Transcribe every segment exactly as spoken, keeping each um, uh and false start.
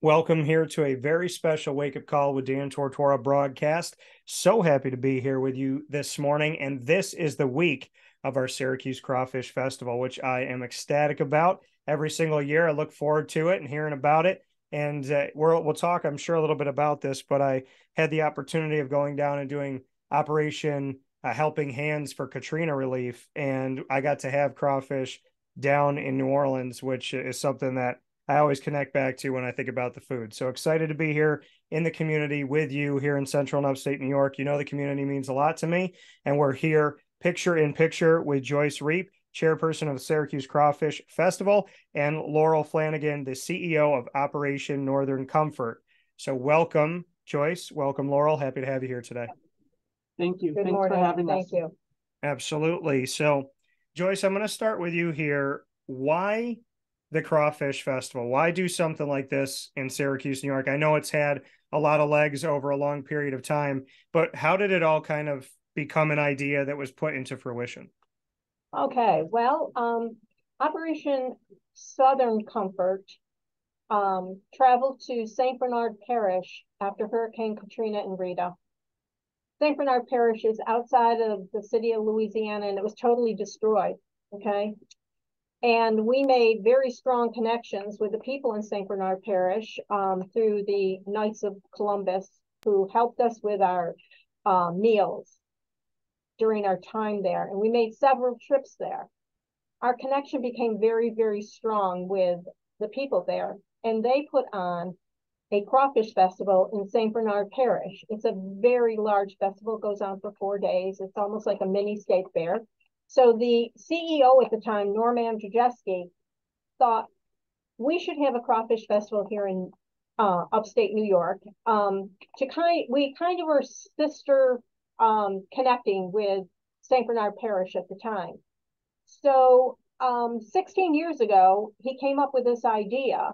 Welcome here to a very special wake up call with Dan Tortora broadcast. So happy to be here with you this morning. And this is the week of our Syracuse Crawfish Festival, which I am ecstatic about. Every single year, I look forward to it and hearing about it. And uh, we'll, we'll talk, I'm sure, a little bit about this, but I had the opportunity of going down and doing Operation uh, Helping Hands for Katrina relief. And I got to have crawfish down in New Orleans, which is something that I always connect back to when I think about the food. So excited to be here in the community with you here in Central and Upstate New York. You know, the community means a lot to me. And we're here picture in picture with Joyce Reep, chairperson of the Syracuse Crawfish Festival, and Laurel Flanagan, the C E O of Operation Northern Comfort. So welcome, Joyce. Welcome, Laurel. Happy to have you here today. Thank you. Good Thanks morning. for having Thank us. you. Absolutely. So, Joyce, I'm going to start with you here. Why the Crawfish Festival? Why do something like this in Syracuse, New York? I know it's had a lot of legs over a long period of time, but how did it all kind of become an idea that was put into fruition? Okay, well, um, Operation Southern Comfort um, traveled to Saint Bernard Parish after Hurricane Katrina and Rita. Saint Bernard Parish is outside of the city of Louisiana, and it was totally destroyed, okay? And we made very strong connections with the people in Saint Bernard Parish um, through the Knights of Columbus, who helped us with our uh, meals during our time there. And we made several trips there. Our connection became very, very strong with the people there. And they put on a crawfish festival in Saint Bernard Parish. It's a very large festival, it goes on for four days. It's almost like a mini state fair. So the C E O at the time, Norman Drzeski, thought we should have a crawfish festival here in uh, upstate New York. Um, to kind, we kind of were sister um, connecting with Saint Bernard Parish at the time. So um, sixteen years ago, he came up with this idea,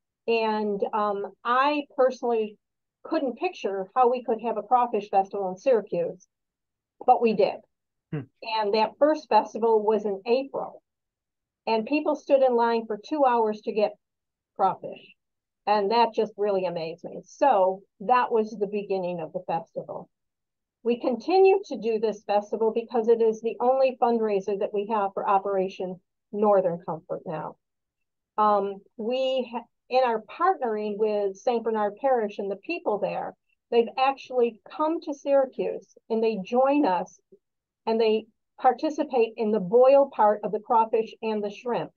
and um, I personally couldn't picture how we could have a crawfish festival in Syracuse, but we did. Hmm. And that first festival was in April, and people stood in line for two hours to get crawfish. And that just really amazed me. So that was the beginning of the festival. We continue to do this festival because it is the only fundraiser that we have for Operation Northern Comfort now. Um, we, in our partnering with Saint Bernard Parish and the people there, they've actually come to Syracuse and they join us and they participate in the boil part of the crawfish and the shrimp.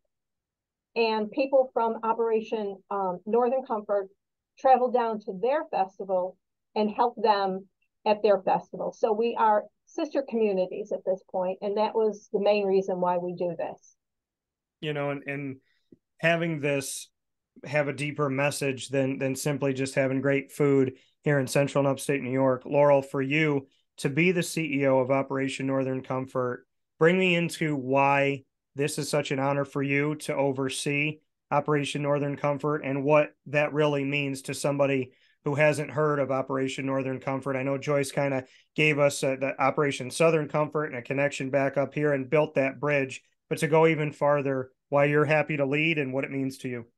And people from Operation um, Northern Comfort travel down to their festival and help them at their festival. So we are sister communities at this point, and that was the main reason why we do this. You know, and, and having this have a deeper message than than simply just having great food here in Central and Upstate New York. Laurel, for you to be the C E O of Operation Northern Comfort, bring me into why this is such an honor for you to oversee Operation Northern Comfort and what that really means to somebody who hasn't heard of Operation Northern Comfort. I know Joyce kind of gave us uh, the Operation Southern Comfort and a connection back up here and built that bridge, but to go even farther, why you're happy to lead and what it means to you.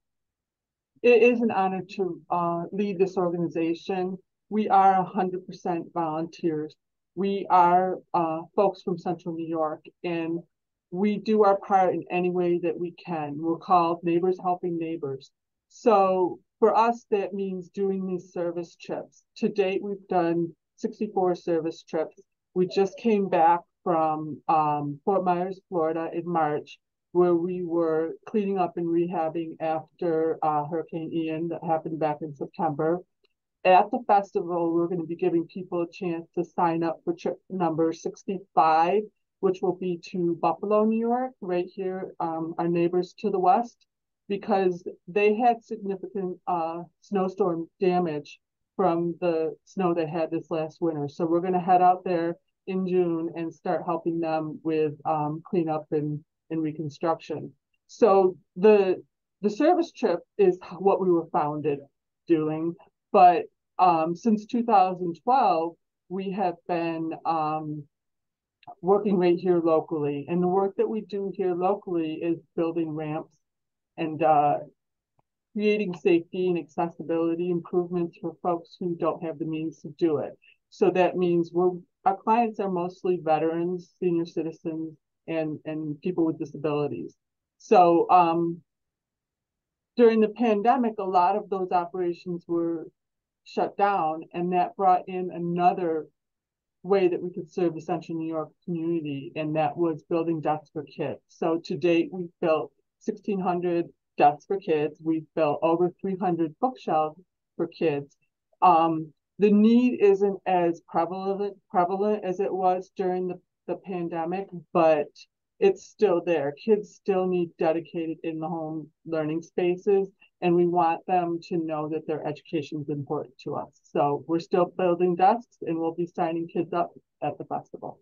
It is an honor to uh, lead this organization. We are one hundred percent volunteers. We are uh, folks from Central New York, and we do our part in any way that we can. We're called Neighbors Helping Neighbors. So for us, that means doing these service trips. To date, we've done sixty-four service trips. We just came back from um, Fort Myers, Florida in March, where we were cleaning up and rehabbing after uh, Hurricane Ian that happened back in September. At the festival, we're going to be giving people a chance to sign up for trip number sixty-five, which will be to Buffalo, New York, right here, um, our neighbors to the west, because they had significant uh, snowstorm damage from the snow they had this last winter. So we're going to head out there in June and start helping them with um, cleanup and, and reconstruction. So the the service trip is what we were founded doing, but um, since two thousand twelve, we have been um, working right here locally. And the work that we do here locally is building ramps and uh, creating safety and accessibility improvements for folks who don't have the means to do it. So that means we're, our clients are mostly veterans, senior citizens, and, and people with disabilities. So um, during the pandemic, a lot of those operations were shut down, and that brought in another way that we could serve the Central New York community, and that was building desks for kids. So to date, we've built sixteen hundred desks for kids. We've built over three hundred bookshelves for kids. Um, the need isn't as prevalent prevalent as it was during the, the pandemic, but it's still there. Kids still need dedicated in-the-home learning spaces, and we want them to know that their education is important to us. So we're still building desks, and we'll be signing kids up at the festival.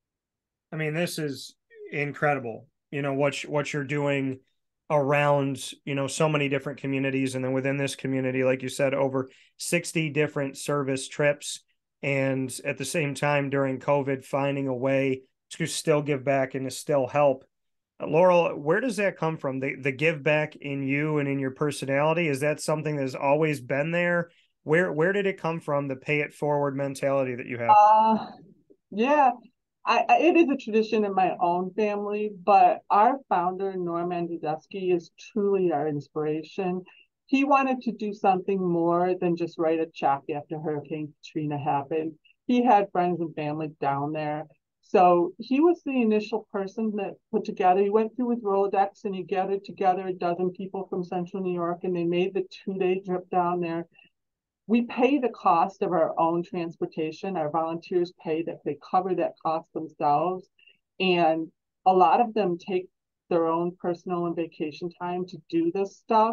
I mean, this is incredible. You know, what, what you're doing around, you know, so many different communities. And then within this community, like you said, over sixty different service trips. And at the same time, during COVID, finding a way to still give back and to still help. Laurel, where does that come from? The the give back in you and in your personality? Is that something that's always been there? Where where did it come from, the pay it forward mentality that you have? Uh, yeah, I, I, it is a tradition in my own family, but our founder, Norm Andrzejewski, is truly our inspiration. He wanted to do something more than just write a check after Hurricane Katrina happened. He had friends and family down there. So he was the initial person that put together, he went through with Rolodex and he gathered together a dozen people from Central New York, and they made the two-day trip down there. We pay the cost of our own transportation. Our volunteers pay that, they cover that cost themselves. And a lot of them take their own personal and vacation time to do this stuff.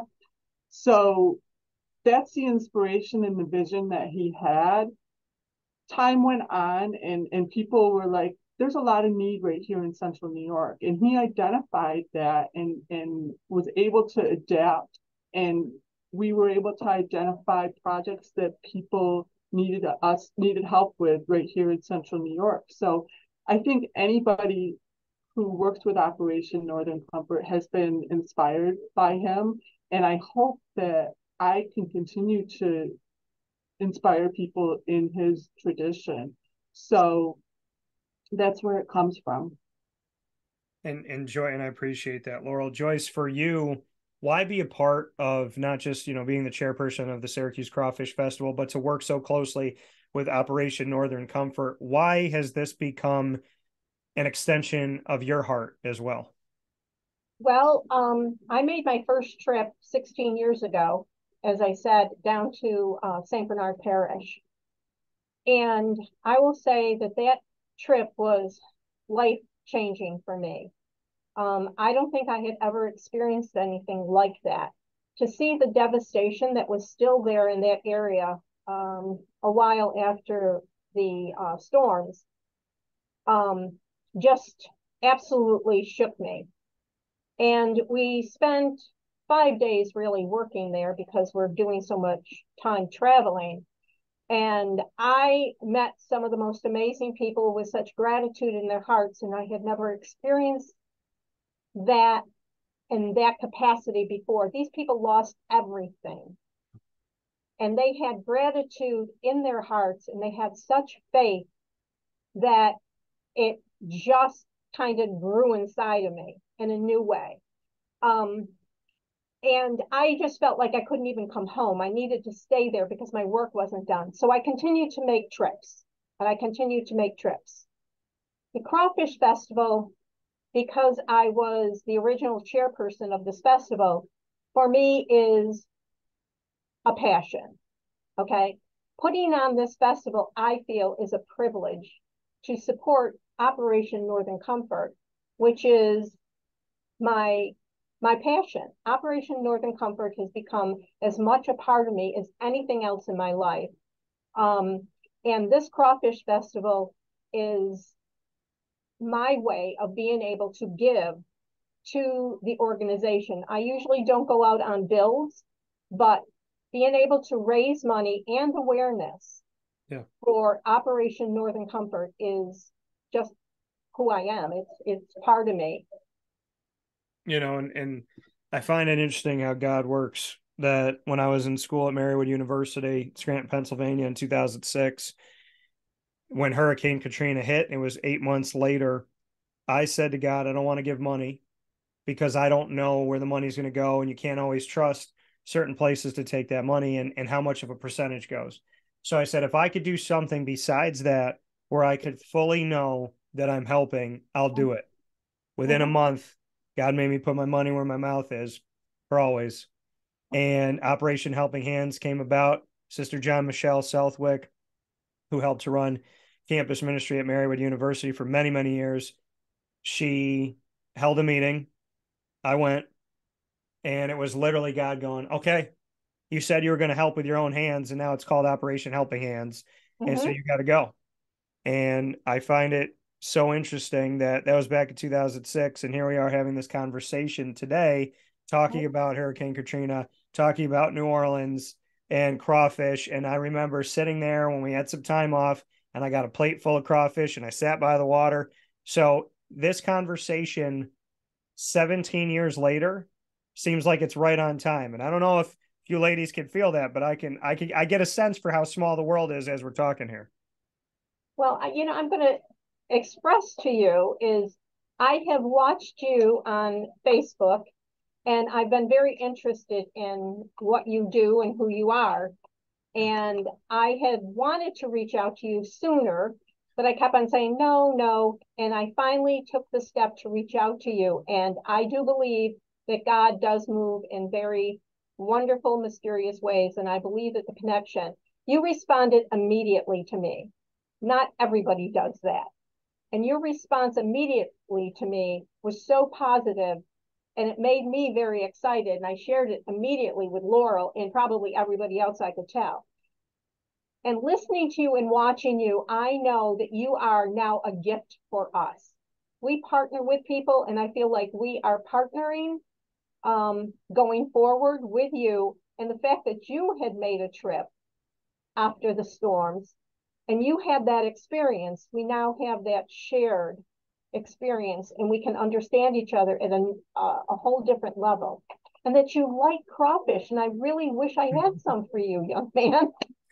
So that's the inspiration and the vision that he had. Time went on, and, and people were like, there's a lot of need right here in Central New York. And he identified that and, and was able to adapt. And we were able to identify projects that people needed us needed help with right here in Central New York. So I think anybody who works with Operation Northern Comfort has been inspired by him. And I hope that I can continue to inspire people in his tradition. So that's where it comes from. And, and Joy, and I appreciate that, Laurel. Joyce, for you, why be a part of not just, you know, being the chairperson of the Syracuse Crawfish Festival, but to work so closely with Operation Northern Comfort? Why has this become an extension of your heart as well? Well, um, I made my first trip sixteen years ago, as I said, down to uh, Saint Bernard Parish. And I will say that that trip was life-changing for me. Um, I don't think I had ever experienced anything like that. To see the devastation that was still there in that area um, a while after the uh, storms um, just absolutely shook me. And we spent five days really working there because we're doing so much time traveling. And I met some of the most amazing people with such gratitude in their hearts, and I had never experienced that in that capacity before. These people lost everything, and they had gratitude in their hearts, and they had such faith that it just kind of grew inside of me in a new way. Um, And I just felt like I couldn't even come home. I needed to stay there because my work wasn't done. So I continued to make trips, and I continued to make trips. The Crawfish Festival, because I was the original chairperson of this festival, for me is a passion, okay? Putting on this festival, I feel, is a privilege to support Operation Northern Comfort, which is my My passion. Operation Northern Comfort has become as much a part of me as anything else in my life. Um, and this Crawfish Festival is my way of being able to give to the organization. I usually don't go out on bills, but being able to raise money and awareness yeah. for Operation Northern Comfort is just who I am. It's it's part of me. You know, and, and I find it interesting how God works that when I was in school at Marywood University, Scranton, Pennsylvania in two thousand six, when Hurricane Katrina hit, it was eight months later, I said to God, I don't want to give money because I don't know where the money's going to go. And you can't always trust certain places to take that money and, and how much of a percentage goes. So I said, if I could do something besides that, where I could fully know that I'm helping, I'll do it. Within a month, God made me put my money where my mouth is for always. And Operation Helping Hands came about. Sister John Michelle Southwick, who helped to run campus ministry at Marywood University for many, many years, she held a meeting. I went, and it was literally God going, okay, you said you were going to help with your own hands, and now it's called Operation Helping Hands. Mm-hmm. And so you got to go. And I find it so interesting that that was back in two thousand six. And here we are having this conversation today, talking mm-hmm. about Hurricane Katrina, talking about New Orleans and crawfish. And I remember sitting there when we had some time off, and I got a plate full of crawfish, and I sat by the water. So this conversation seventeen years later seems like it's right on time. And I don't know if you ladies can feel that, but I can, I can, I get a sense for how small the world is as we're talking here. Well, you know, I'm going to express to you is I have watched you on Facebook, and I've been very interested in what you do and who you are. And I had wanted to reach out to you sooner, but I kept on saying, no, no. And I finally took the step to reach out to you. And I do believe that God does move in very wonderful, mysterious ways. And I believe that the connection, you responded immediately to me. Not everybody does that. And your response immediately to me was so positive, and it made me very excited. And I shared it immediately with Laurel and probably everybody else I could tell. And listening to you and watching you, I know that you are now a gift for us. We partner with people, and I feel like we are partnering um, going forward with you. And the fact that you had made a trip after the storms, and you had that experience, we now have that shared experience, and we can understand each other at a, uh, a whole different level. And that you like crawfish, and I really wish I had some for you, young man.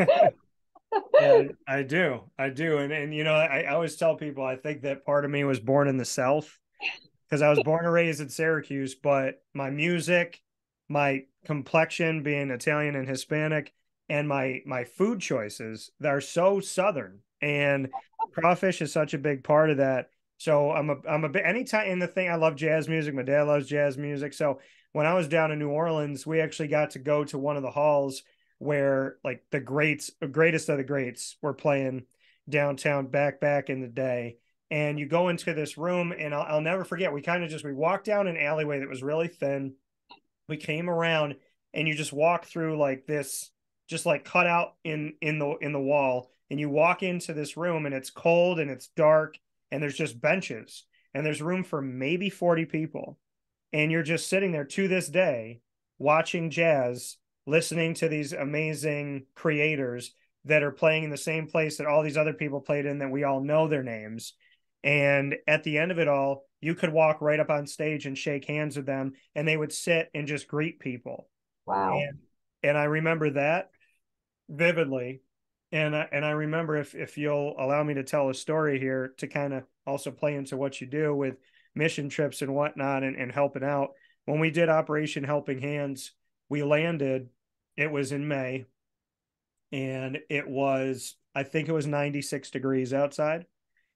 Yeah, I do. I do. And, and you know, I, I always tell people, I think that part of me was born in the South because I was born and raised in Syracuse, but my music, my complexion being Italian and Hispanic, and my my food choices that are so Southern, and crawfish is such a big part of that. So I'm a I'm a bit anytime in the thing. I love jazz music. My dad loves jazz music. So when I was down in New Orleans, we actually got to go to one of the halls where like the greats, greatest of the greats were playing downtown back back in the day. And you go into this room, and I'll, I'll never forget. We kind of just we walked down an alleyway that was really thin. We came around, and you just walk through like this. Just like cut out in in the in the wall, and you walk into this room, and it's cold and it's dark, and there's just benches, and there's room for maybe forty people, and you're just sitting there to this day watching jazz, listening to these amazing creators that are playing in the same place that all these other people played in that we all know their names. And at the end of it all, you could walk right up on stage and shake hands with them, and they would sit and just greet people. Wow. And, and I remember that vividly. And, uh, and I remember, if, if you'll allow me to tell a story here to kind of also play into what you do with mission trips and whatnot, and, and helping out. When we did Operation Helping Hands, we landed, it was in May, and it was, I think it was ninety-six degrees outside.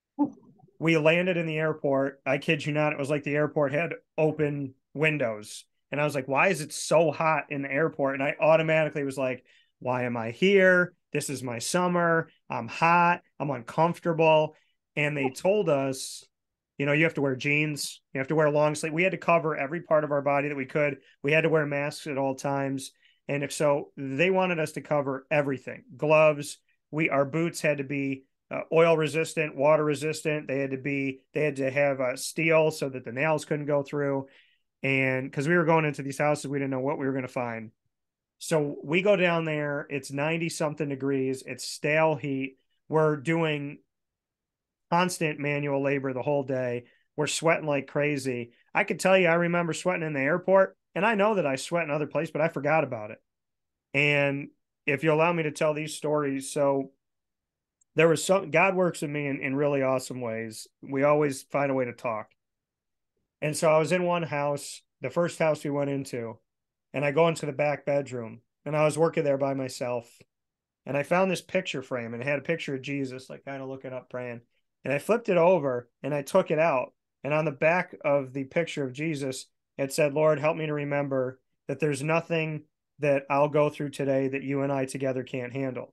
We landed in the airport. I kid you not. It was like the airport had open windows. And I was like, why is it so hot in the airport? And I automatically was like, why am I here? This is my summer. I'm hot. I'm uncomfortable. And they told us, you know, you have to wear jeans. You have to wear long sleeve. We had to cover every part of our body that we could. We had to wear masks at all times. And if so, they wanted us to cover everything. Gloves. We, our boots had to be uh, oil resistant, water resistant. They had to be, they had to have uh, steel so that the nails couldn't go through. And because we were going into these houses, we didn't know what we were going to find. So we go down there. It's ninety something degrees. It's stale heat. We're doing constant manual labor the whole day. We're sweating like crazy. I could tell you, I remember sweating in the airport, And I know that I sweat in other places, but I forgot about it. And if you allow me to tell these stories, so there was some, God works in me in, in really awesome ways. We always find a way to talk. And so I was in one house, the first house we went into, and I go into the back bedroom, and I was working there by myself. And I found this picture frame, and it had a picture of Jesus, like kind of looking up, praying. And I flipped it over and I took it out. And on the back of the picture of Jesus, it said, Lord, help me to remember that there's nothing that I'll go through today that you and I together can't handle.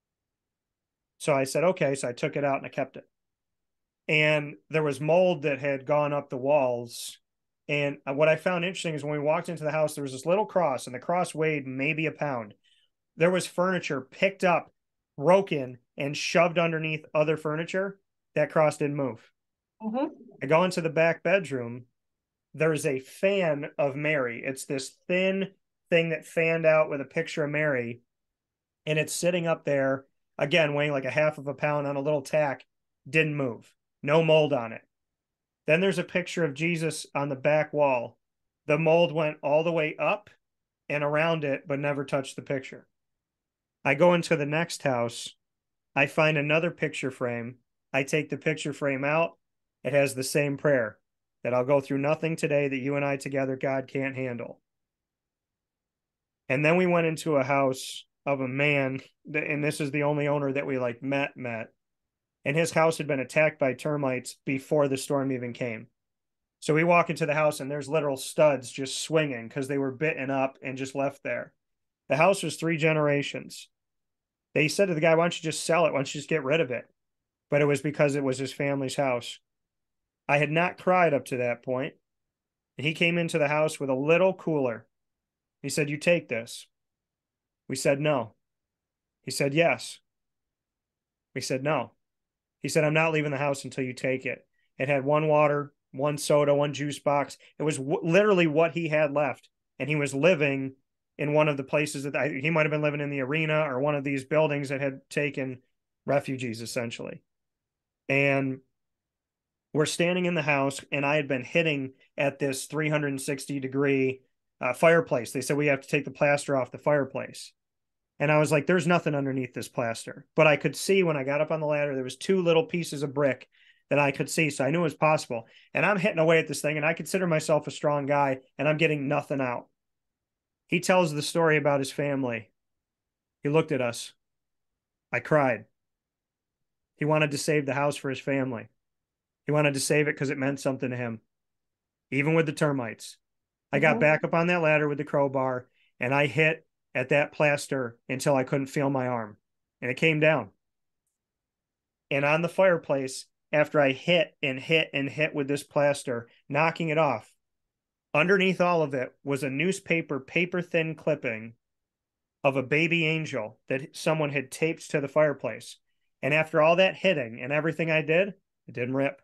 So I said, okay. So I took it out and I kept it. And there was mold that had gone up the walls. And what I found interesting is when we walked into the house, there was this little cross, and the cross weighed maybe a pound. There was furniture picked up, broken, and shoved underneath other furniture. That cross didn't move. Mm-hmm. I go into the back bedroom. There's a fan of Mary. It's this thin thing that fanned out with a picture of Mary. And it's sitting up there, again, weighing like a half of a pound on a little tack. Didn't move. No mold on it. Then there's a picture of Jesus on the back wall. The mold went all the way up and around it, but never touched the picture. I go into the next house. I find another picture frame. I take the picture frame out. It has the same prayer, that I'll go through nothing today that you and I together, God, can't handle. And then we went into a house of a man, and this is the only owner that we like met, met. And his house had been attacked by termites before the storm even came. So we walk into the house and there's literal studs just swinging because they were bitten up and just left there. The house was three generations. They said to the guy, why don't you just sell it? Why don't you just get rid of it? But it was because it was his family's house. I had not cried up to that point. And he came into the house with a little cooler. He said, you take this. We said, no. He said, yes. We said, no. He said, I'm not leaving the house until you take it. It had one water, one soda, one juice box. It was w- literally what he had left. And he was living in one of the places that I, he might have been living in the arena or one of these buildings that had taken refugees, essentially. And we're standing in the house, and I had been hitting at this three hundred sixty degree uh, fireplace. They said, we have to take the plaster off the fireplace. And I was like, there's nothing underneath this plaster. But I could see when I got up on the ladder, there was two little pieces of brick that I could see. So I knew it was possible. And I'm hitting away at this thing, and I consider myself a strong guy, and I'm getting nothing out. He tells the story about his family. He looked at us. I cried. He wanted to save the house for his family. He wanted to save it because it meant something to him, even with the termites. I got mm-hmm. back up on that ladder with the crowbar, and I hit at that plaster until I couldn't feel my arm, and it came down. And on the fireplace, after I hit and hit and hit with this plaster, knocking it off, underneath all of it was a newspaper paper thin clipping of a baby angel that someone had taped to the fireplace. And after all that hitting and everything I did, it didn't rip.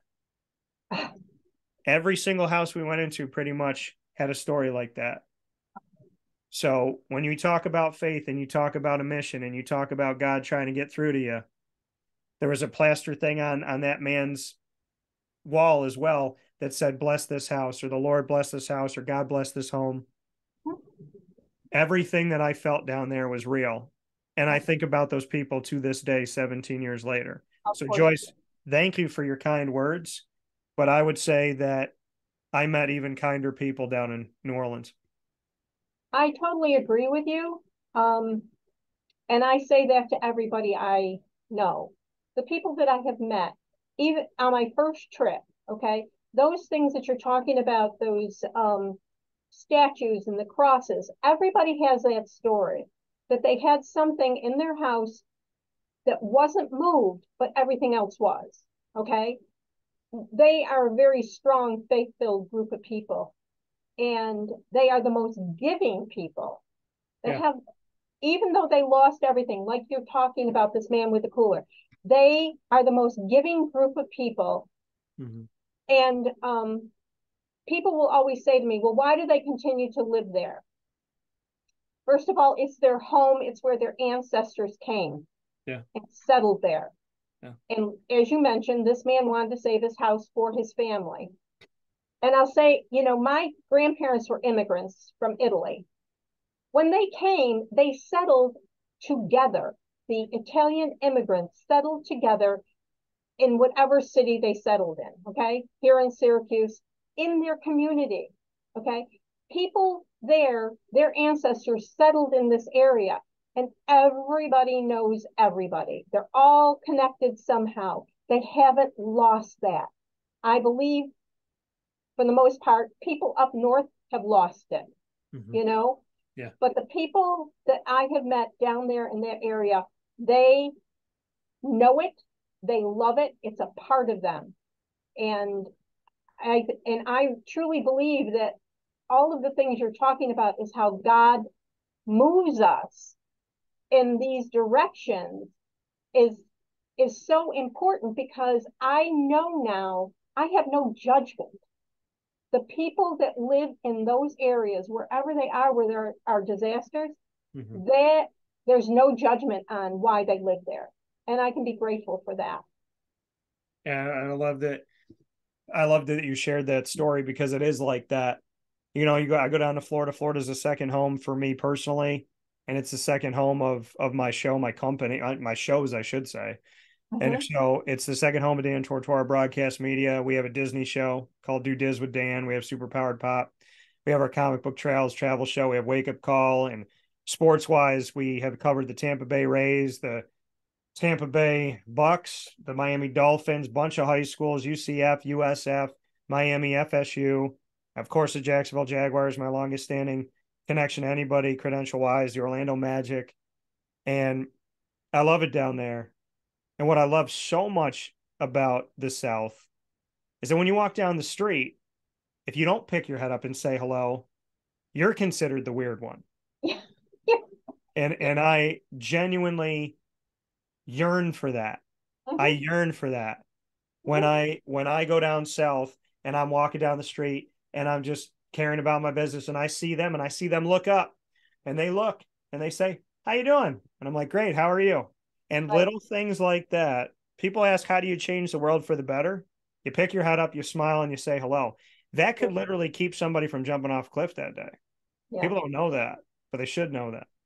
Every single house we went into pretty much had a story like that. So when you talk about faith and you talk about a mission and you talk about God trying to get through to you, there was a plaster thing on, on that man's wall as well that said, bless this house, or the Lord bless this house, or God bless this home. Everything that I felt down there was real. And I think about those people to this day, seventeen years later. So Joyce, thank you for your kind words. But I would say that I met even kinder people down in New Orleans. I totally agree with you. Um, and I say that to everybody I know. The people that I have met, even on my first trip, okay, those things that you're talking about, those um, statues and the crosses, everybody has that story, that they had something in their house that wasn't moved, but everything else was, okay? They are a very strong, faith-filled group of people. And they are the most giving people. They yeah. have, even though they lost everything, like you're talking about this man with the cooler, they are the most giving group of people. Mm-hmm. And um, people will always say to me, well, why do they continue to live there? First of all, it's their home. It's where their ancestors came yeah. and settled there. Yeah. And as you mentioned, this man wanted to save his house for his family. And I'll say, you know, my grandparents were immigrants from Italy. When they came, they settled together. The Italian immigrants settled together in whatever city they settled in, okay? Here in Syracuse, in their community, okay? People there, their ancestors settled in this area, and everybody knows everybody. They're all connected somehow. They haven't lost that. I believe, for the most part, people up north have lost it, mm-hmm. you know? Yeah. But the people that I have met down there in that area, they know it. They love it. It's a part of them. And I and I truly believe that all of the things you're talking about is how God moves us in these directions is is so important, because I know now I have no judgment. The people that live in those areas, wherever they are, where there are disasters, mm-hmm. that there's no judgment on why they live there. And I can be grateful for that. And I love that. I love that you shared that story, because it is like that. You know, you go, I go down to Florida. Florida's a second home for me personally. And it's the second home of, of my show, my company, my shows, I should say. Mm-hmm. And so it's the second home of Dan Tortora Broadcast Media. We have a Disney show called Do Diz with Dan. We have Super Powered Pop. We have our Comic Book Trails travel show. We have Wake Up Call. And sports wise, we have covered the Tampa Bay Rays, the Tampa Bay Bucks, the Miami Dolphins, bunch of high schools, U C F, U S F, Miami, F S U, of course, the Jacksonville Jaguars, my longest standing connection to anybody, credential wise, the Orlando Magic. And I love it down there. And what I love so much about the South is that when you walk down the street, if you don't pick your head up and say hello, you're considered the weird one. Yeah. and and I genuinely yearn for that. Mm-hmm. I yearn for that. When mm-hmm. I when I go down south and I'm walking down the street and I'm just caring about my business, and I see them and I see them look up, and they look and they say, "How you doing?" And I'm like, "Great, how are you?" And right. little things like that. People ask, "How do you change the world for the better?" You pick your head up, you smile, and you say hello. That could literally keep somebody from jumping off a cliff that day. Yeah. People don't know that, but they should know that.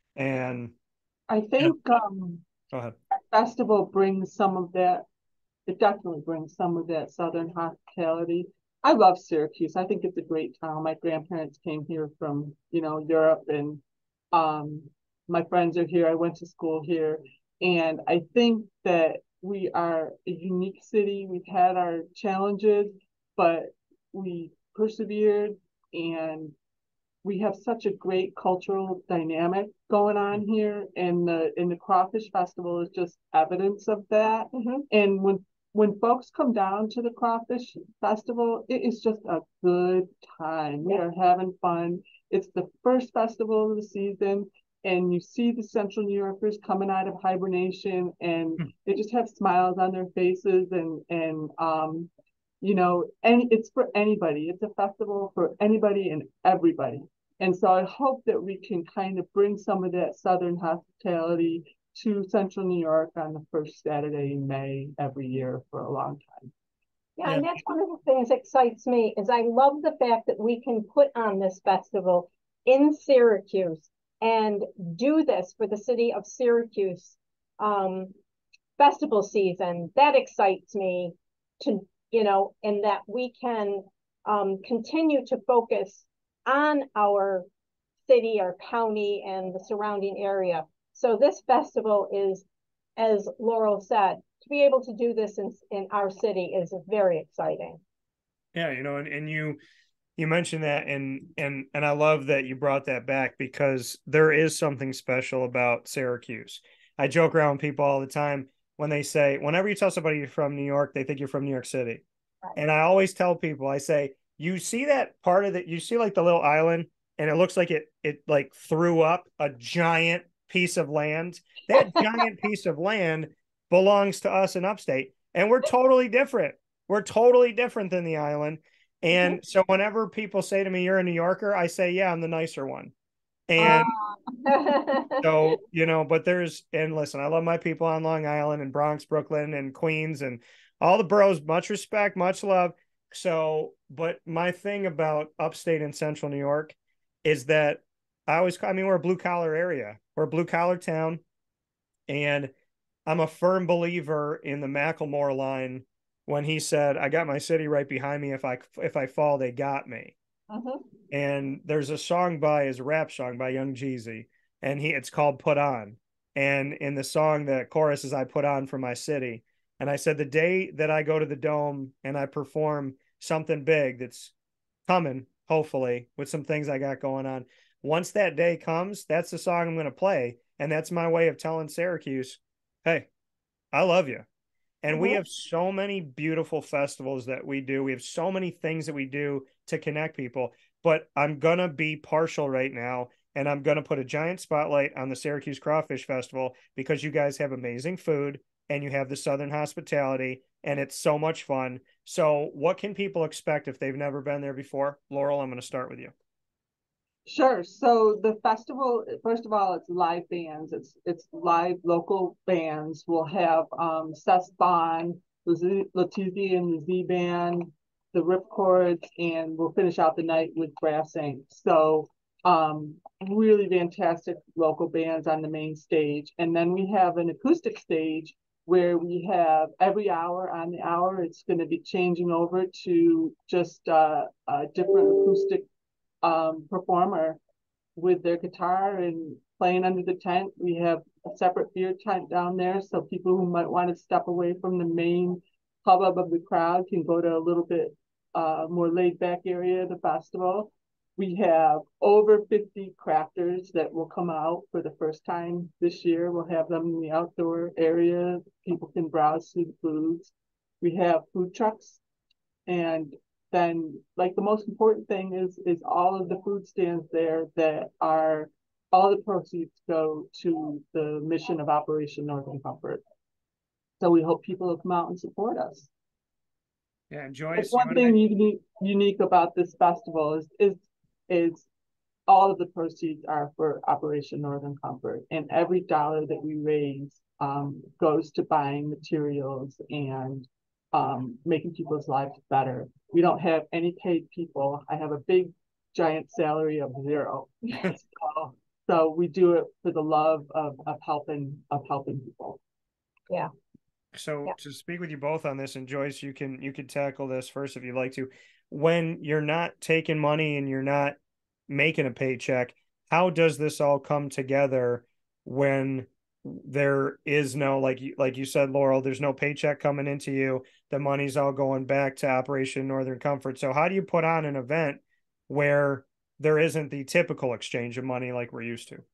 And I think you know, um, go ahead. Festival brings some of that. It definitely brings some of that Southern hospitality. I love Syracuse. I think it's a great town. My grandparents came here from, you know, Europe, and um, my friends are here. I went to school here. And I think that we are a unique city. We've had our challenges, but we persevered, and we have such a great cultural dynamic going on here. And the and the Crawfish Festival is just evidence of that. Mm-hmm. And when when folks come down to the Crawfish Festival, it is just a good time. We are having fun. It's the first festival of the season, and you see the Central New Yorkers coming out of hibernation, and they just have smiles on their faces, and and um, you know, any it's for anybody. It's a festival for anybody and everybody. And so I hope that we can kind of bring some of that Southern hospitality to Central New York on the first Saturday in May every year for a long time. Yeah, yeah, and that's one of the things that excites me, is I love the fact that we can put on this festival in Syracuse and do this for the city of Syracuse um, festival season. That excites me to, you know, and that we can um, continue to focus on our city, our county, and the surrounding area. So this festival is, as Laurel said, to be able to do this in, in our city is very exciting. Yeah, you know, and, and you you mentioned that, and and and I love that you brought that back, because there is something special about Syracuse. I joke around with people all the time when they say, whenever you tell somebody you're from New York, they think you're from New York City. Right. And I always tell people, I say, you see that part of it, you see like the little island, and it looks like it it like threw up a giant piece of land. That giant piece of land belongs to us in upstate, and we're totally different. We're totally different than the island. And mm-hmm. so whenever people say to me, "You're a New Yorker," I say, "Yeah, I'm the nicer one." And uh. so, you know, but there's, and listen, I love my people on Long Island and Bronx, Brooklyn, and Queens, and all the boroughs. Much respect, much love. So, but my thing about upstate and central New York is that I always, I mean, we're a blue collar area, we're a blue collar town, and I'm a firm believer in the Macklemore line when he said, "I got my city right behind me. If I if I fall, they got me." Uh-huh. And there's a song by his rap song by Young Jeezy, and he it's called "Put On." And in the song, the chorus is "I put on for my city." And I said, the day that I go to the Dome and I perform something big that's coming, hopefully, with some things I got going on. Once that day comes, that's the song I'm going to play. And that's my way of telling Syracuse, hey, I love you. And we Uh-huh. have so many beautiful festivals that we do. We have so many things that we do to connect people. But I'm going to be partial right now. And I'm going to put a giant spotlight on the Syracuse Crawfish Festival because you guys have amazing food and you have the Southern hospitality and it's so much fun. So, what can people expect if they've never been there before? Laurel, I'm going to start with you. Sure. So the festival, first of all, it's live bands. It's it's live local bands. We'll have um, Seth Bond, Latizi and the Z Band, the Ripcords, and we'll finish out the night with Brass Inc. So um, really fantastic local bands on the main stage. And then we have an acoustic stage where we have every hour on the hour, it's going to be changing over to just uh, a different acoustic um, performer with their guitar and playing under the tent. We have a separate beer tent down there, so people who might want to step away from the main hubbub of the crowd can go to a little bit uh, more laid back area of the festival. We have over fifty crafters that will come out for the first time this year. We'll have them in the outdoor area. People can browse through the foods. We have food trucks, and then like the most important thing is is all of the food stands there that are all the proceeds go to the mission of Operation Northern Comfort. So we hope people will come out and support us. Yeah, and That's Joyce, you one want to thing unique unique about this festival is is is all of the proceeds are for Operation Northern Comfort, and every dollar that we raise um, goes to buying materials and um, making people's lives better. We don't have any paid people. I have a big, giant salary of zero. so, so we do it for the love of, of helping of helping people. Yeah. So Yeah. to speak with you both on this, and Joyce, you can you can tackle this first if you'd like to. When you're not taking money and you're not making a paycheck, how does this all come together when there is no, like you like you said, Laurel, there's no paycheck coming into you. The money's all going back to Operation Northern Comfort. So how do you put on an event where there isn't the typical exchange of money like we're used to?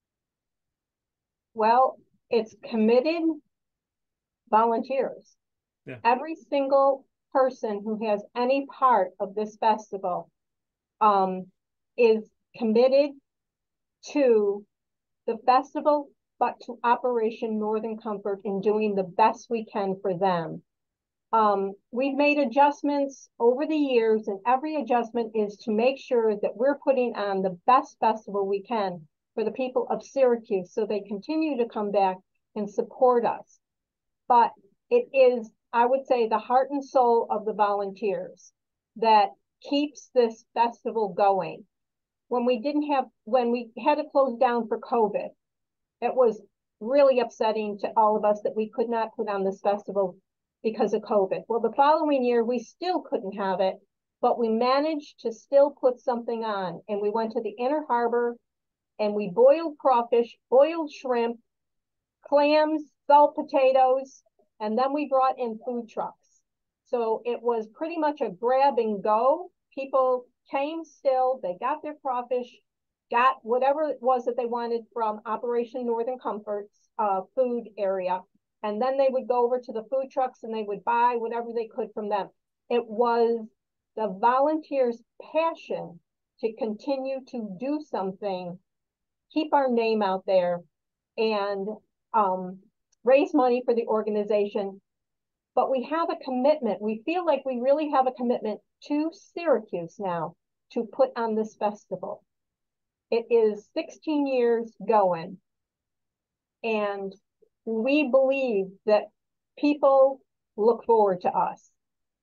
Well, it's committed volunteers. Yeah. Every single person who has any part of this festival um, is committed to the festival, but to Operation Northern Comfort in doing the best we can for them. Um, we've made adjustments over the years, and every adjustment is to make sure that we're putting on the best festival we can for the people of Syracuse so they continue to come back and support us. But it is, I would say, the heart and soul of the volunteers that keeps this festival going. When we didn't have, when we had to close down for COVID, it was really upsetting to all of us that we could not put on this festival because of COVID. Well, the following year, we still couldn't have it, but we managed to still put something on. And we went to the Inner Harbor and we boiled crawfish, boiled shrimp, clams, salt potatoes, and then we brought in food trucks. So it was pretty much a grab and go. People came still, they got their crawfish, got whatever it was that they wanted from Operation Northern Comfort's uh, food area. And then they would go over to the food trucks and they would buy whatever they could from them. It was the volunteers' passion to continue to do something, keep our name out there, and um, raise money for the organization. But we have a commitment. We feel like we really have a commitment to Syracuse now to put on this festival. It is sixteen years going, and we believe that people look forward to us.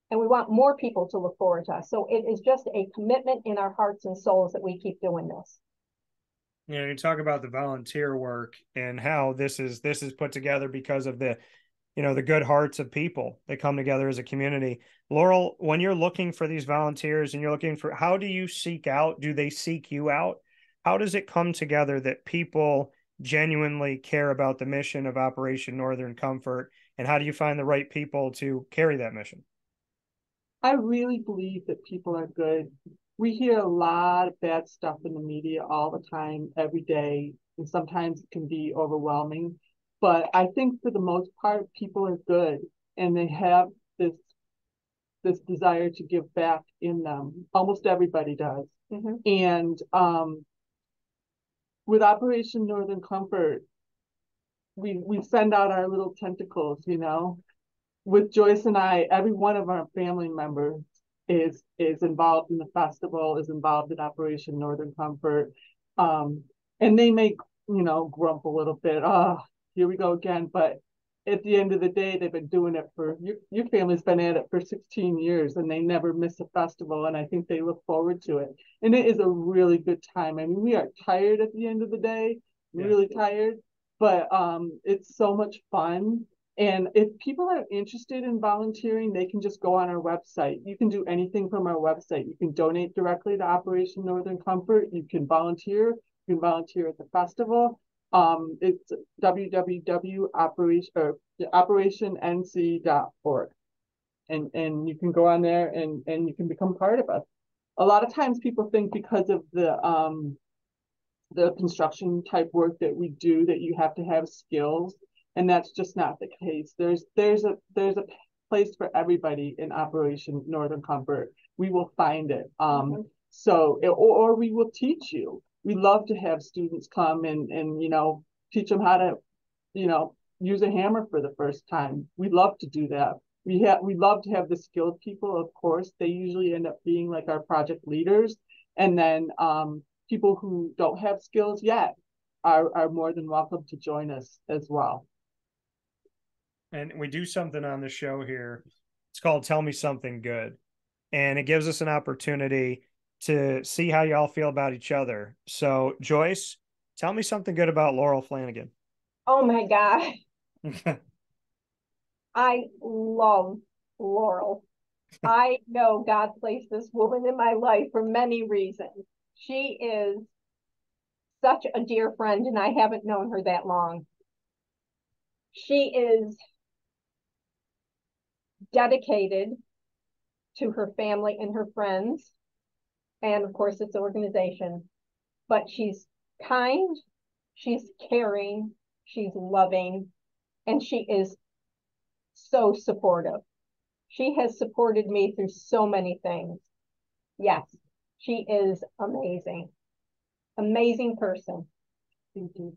and we want more people to look forward to us. So it is just a commitment in our hearts and souls that we keep doing this. You know, you talk about the volunteer work and how this is this is put together because of the, you know, the good hearts of people that come together as a community. Laurel, when you're looking for these volunteers and you're looking for, how do you seek out? Do they seek you out? How does it come together that people genuinely care about the mission of Operation Northern Comfort? And how do you find the right people to carry that mission? I really believe that people are good. We hear a lot of bad stuff in the media all the time, every day, and sometimes it can be overwhelming. But I think for the most part, people are good, and they have this this desire to give back in them. Almost everybody does. Mm-hmm. And um, with Operation Northern Comfort, we we send out our little tentacles, you know. With Joyce and I, every one of our family members is is involved in the festival, is involved in Operation Northern Comfort. Um, and they may, you know, grump a little bit, oh, here we go again. But at the end of the day, they've been doing it for, your, your family's been at it for sixteen years, and they never miss a festival. And I think they look forward to it. And it is a really good time. I mean, we are tired at the end of the day, really yeah. tired, but um, it's so much fun. And if people are interested in volunteering, they can just go on our website. You can do anything from our website. You can donate directly to Operation Northern Comfort. You can volunteer. You can volunteer at the festival. Um, it's w w w dot operation n c dot org. And, and you can go on there and, and you can become part of us. A lot of times people think because of the um, the construction type work that we do that you have to have skills. And that's just not the case. There's there's a there's a place for everybody in Operation Northern Comfort. We will find it. Um, mm-hmm. So or, or we will teach you. We love to have students come and and you know teach them how to you know use a hammer for the first time. We love to do that. We have we love to have the skilled people. Of course, they usually end up being like our project leaders, and then um, people who don't have skills yet are are more than welcome to join us as well. And we do something on the show here. It's called Tell Me Something Good. And it gives us an opportunity to see how y'all feel about each other. So, Joyce, tell me something good about Laurel Flanagan. Oh, my God. I love Laurel. I know God placed this woman in my life for many reasons. She is such a dear friend, and I haven't known her that long. She is dedicated to her family and her friends, and of course its organization, but she's kind, she's caring, she's loving, and she is so supportive. She has supported me through so many things. Yes, she is amazing. Amazing person. Thank you.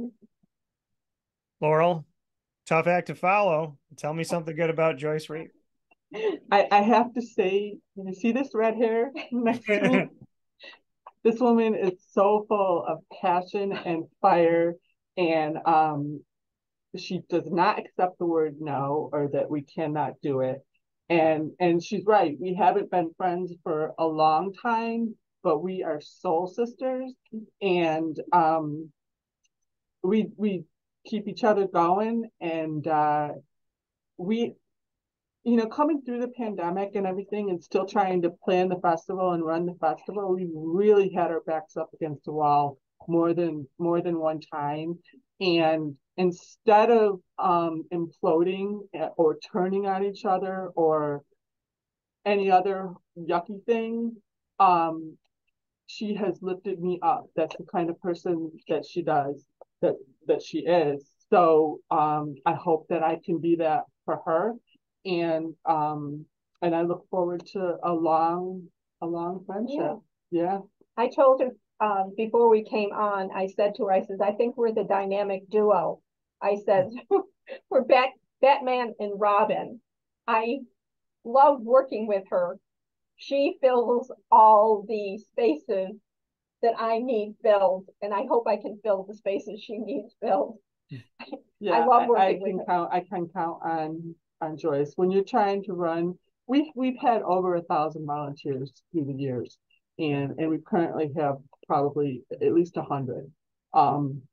Laurel, tough act to follow. Tell me something good about Joyce Reed. I, I have to say, you see this red hair next to me? This woman is so full of passion and fire, and um, she does not accept the word no, or that we cannot do it. And and she's right. We haven't been friends for a long time, but we are soul sisters, and um, we we keep each other going. And uh, we, you know, coming through the pandemic and everything, and still trying to plan the festival and run the festival, we really had our backs up against the wall more than more than one time. And instead of um, imploding or turning on each other or any other yucky thing, um, she has lifted me up. That's the kind of person that she does, that that she is. So um, I hope that I can be that for her, and um, and I look forward to a long, a long friendship. Yeah. yeah. I told her um, before we came on, I said to her, I said, I think we're the dynamic duo. I said, we're Bat Batman and Robin. I love working with her. She fills all the spaces that I need filled, and I hope I can fill the spaces she needs filled. Yeah, I love working I, I with can her. Count, I can count on on Joyce. When you're trying to run we've we've had over a thousand volunteers through the years, and and we currently have probably at least a hundred. Um,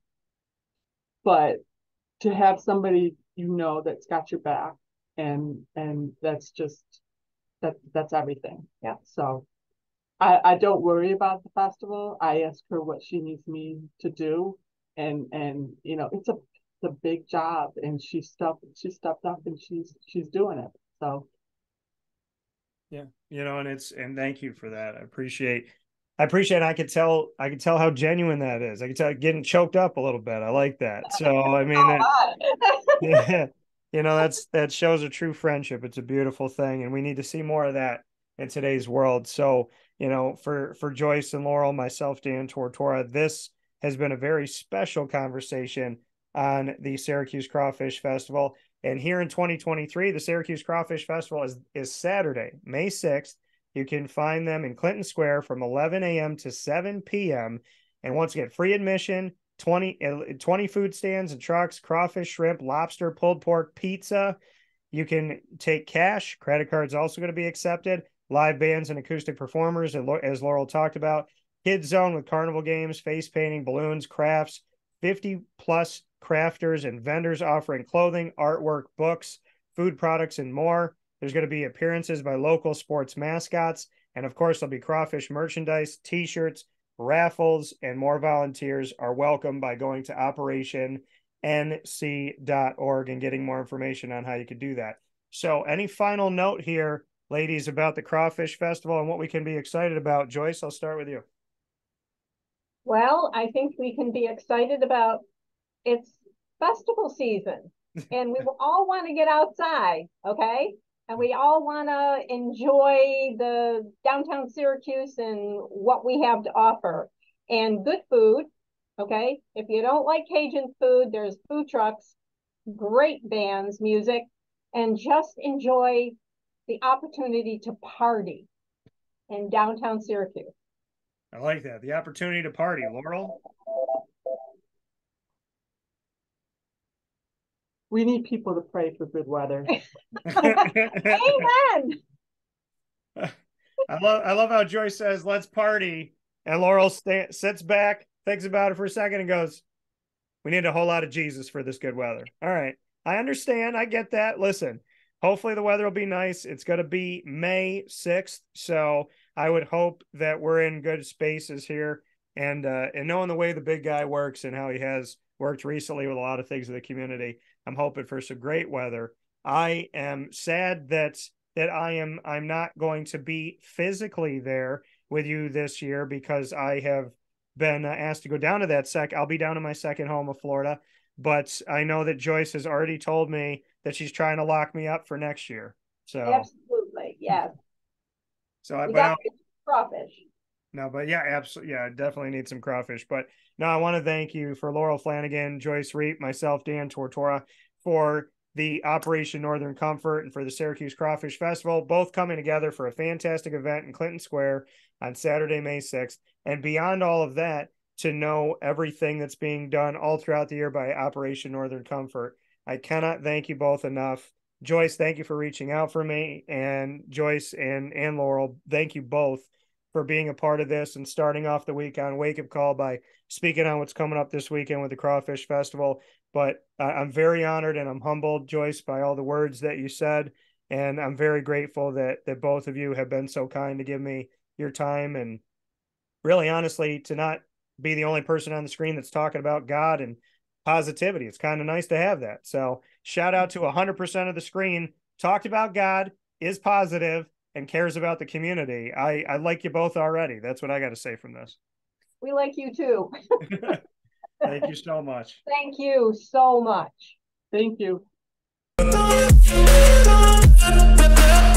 but to have somebody you know that's got your back, and and that's just that that's everything. Yeah. So I I don't worry about the festival. I ask her what she needs me to do, and and you know it's a it's a big job, and she stepped she stepped up and she's she's doing it. So yeah, you know, and it's and thank you for that. I appreciate I appreciate I could tell I could tell how genuine that is. I could tell getting choked up a little bit. I like that. So I mean that, yeah, you know, that's that shows a true friendship. It's a beautiful thing, and we need to see more of that in today's world. So, you know, for for Joyce and Laurel, myself, Dan Tortora, this has been a very special conversation on the Syracuse Crawfish Festival. And here in twenty twenty-three, the Syracuse Crawfish Festival is, is Saturday, May sixth. You can find them in Clinton Square from eleven a.m. to seven p.m. And once again, free admission, twenty, twenty food stands and trucks, crawfish, shrimp, lobster, pulled pork, pizza. You can take cash. Credit cards also going to be accepted. Live bands and acoustic performers, as Laurel talked about. Kids zone with carnival games, face painting, balloons, crafts, fifty plus crafters and vendors offering clothing, artwork, books, food products, and more. There's going to be appearances by local sports mascots. And of course, there'll be crawfish merchandise, t-shirts, raffles, and more. Volunteers are welcome by going to operation n c dot org and getting more information on how you could do that. So any final note here, ladies, about the Crawfish Festival and what we can be excited about? Joyce, I'll start with you. Well, I think we can be excited about it's festival season, and we all want to get outside, okay? And we all want to enjoy the downtown Syracuse and what we have to offer. And good food, okay? If you don't like Cajun food, there's food trucks, great bands, music, and just enjoy the opportunity to party in downtown Syracuse. I like that. The opportunity to party. Laurel? we need people to pray for good weather. Amen. I love I love how Joyce says, let's party. And Laurel st- sits back, thinks about it for a second, and goes, we need a whole lot of Jesus for this good weather. All right. I understand. I get that. Listen, hopefully the weather will be nice. It's going to be May sixth. So I would hope that we're in good spaces here. And, uh, and knowing the way the big guy works and how he has worked recently with a lot of things in the community, I'm hoping for some great weather. I am sad that that I am I'm not going to be physically there with you this year because I have been asked to go down to that sec. I'll be down in my second home of Florida, but I know that Joyce has already told me that she's trying to lock me up for next year. So absolutely, yes. So I we but got crawfish. No, but yeah, absolutely, yeah, I definitely need some crawfish. But no, I want to thank you for Laurel Flanagan, Joyce Reep, myself, Dan Tortora, for the Operation Northern Comfort and for the Syracuse Crawfish Festival, both coming together for a fantastic event in Clinton Square on Saturday, May sixth. And beyond all of that, to know everything that's being done all throughout the year by Operation Northern Comfort. I cannot thank you both enough. Joyce, thank you for reaching out for me. And Joyce and, and Laurel, thank you both for being a part of this and starting off the week on Wake Up Call by speaking on what's coming up this weekend with the Crawfish Festival. But uh, I'm very honored and I'm humbled, Joyce, by all the words that you said. And I'm very grateful that that both of you have been so kind to give me your time and really honestly to not be the only person on the screen that's talking about God and positivity. It's kind of nice to have that. So shout out to one hundred percent of the screen talked about God, is positive, and cares about the community. I, I like you both already. That's what I got to say from this. We like you too. Thank you so much. Thank you so much. Thank you.